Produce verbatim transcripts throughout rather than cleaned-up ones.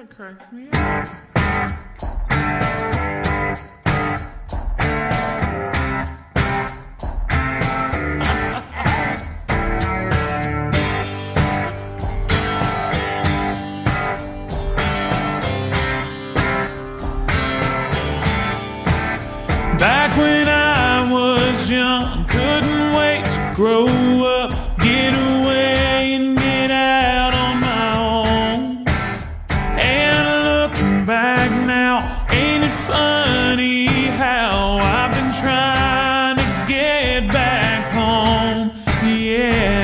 That cracks me up. Back when I was young, couldn't wait to grow up, get away and get out on my own. And looking back now, ain't it funny how I've been trying to get back home, yeah.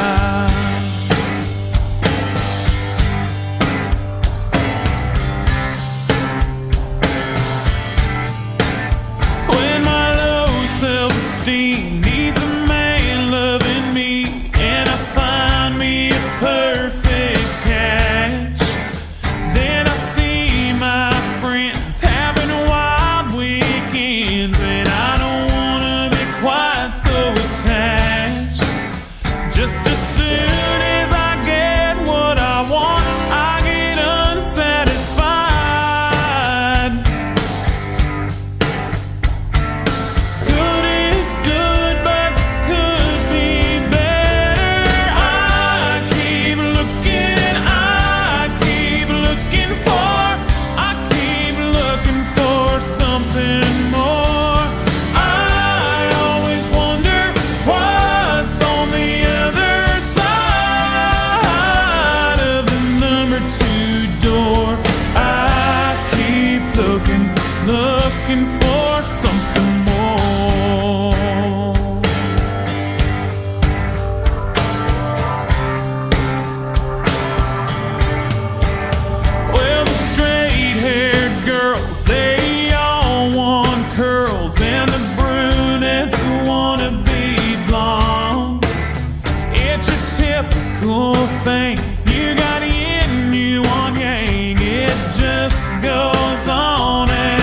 Needs a man loving me, and I find me a perfect catch. Then I see my friends having wild weekends, and I don't wanna be quite so attached. Just as soon as I get what I want, I get unsatisfied. Looking for something more. Well, the straight-haired girls, they all want curls, and the brunettes wanna be blonde. It's a typical thing. You got yin, you want yang. It just goes on and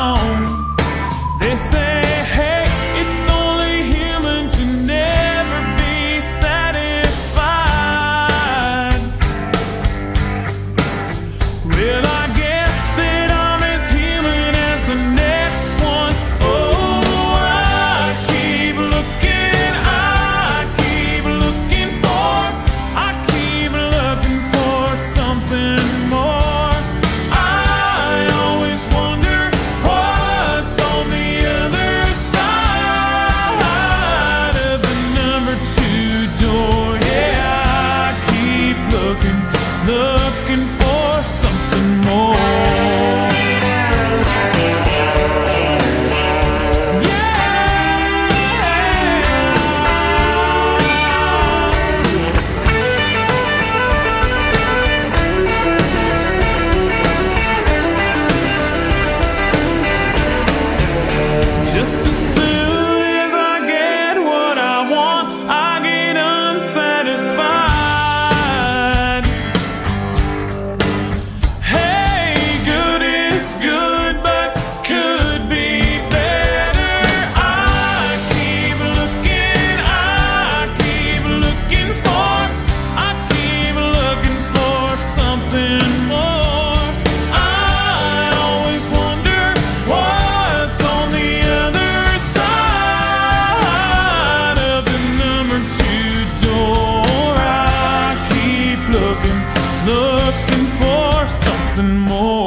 well, I guess that I'm as human as the next one. Oh, I keep looking, I keep looking for, I keep looking for something more. I always wonder what's on the other side of the number two door. Yeah, I keep looking, looking for something more. Just as soon as I get what I want, I get unsatisfied. Hey, good is good, but could be better. I keep looking, I keep looking for, I keep looking for something more. I always wonder what's on the other side of the number two door. I keep looking, looking for something more.